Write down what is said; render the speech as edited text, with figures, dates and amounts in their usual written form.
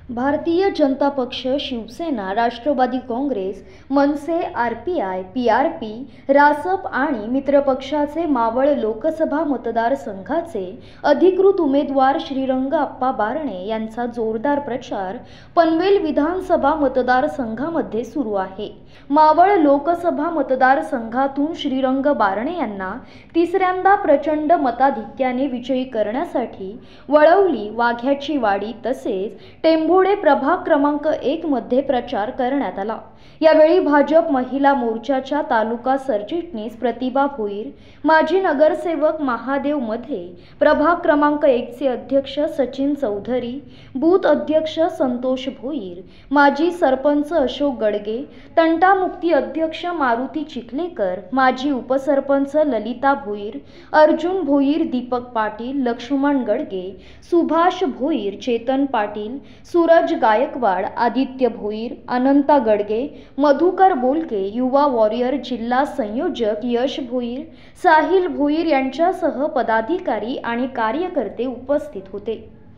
भारतीय Janata Paksha, Shivsena, Rashtrawadi Congress, Manase, RPI, PRP, Rasap आणि मित्रपक्षाचे मावळ लोकसभा मतदारसंघाचे अधिकृत उमेदवार श्रीरंग अप्पा बारणे यांचा जोरदार प्रचार पनवेल विधानसभा मतदारसंघामध्ये सुरू आहे। मावळ लोकसभा मतदारसंघातून श्रीरंग बारणे यांना तिसऱ्यांदा प्रचंड मताधिक्याने विजयी करण्यासाठी वळवली, वाघ्याची वाडी तसेच टेंभोडे प्रभाग क्रमांक 1 मध्ये प्रचार करण्यात आला। यावेळी भाजप महिला मोर्चाच्या तालुका सरचिटणीस प्रतिभा भोईर, माजी नगरसेवक महादेव मध्ये, प्रभाग क्रमांक 1 चे अध्यक्ष सचिन चौधरी, बूथ अध्यक्ष संतोष भोईर, माजी सरपंच अशोक गडगे, तंटामुक्ती अध्यक्ष मारुती चिखलेकर, माजी उपसरपंच ललिता भोईर, अर्जुन भोईर, दीपक पाटील, लक्ष्मण गडगे, सुभाष भोईर, चेतन पाटील, सूरज गायकवाड, आदित्य भोईर, अनंता गडगे, मधुकर बोलके, युवा वॉरियर जिल्हा संयोजक यश भोईर, साहिल भोईर यांच्यासह पदाधिकारी आणि कार्यकर्ते उपस्थित होते।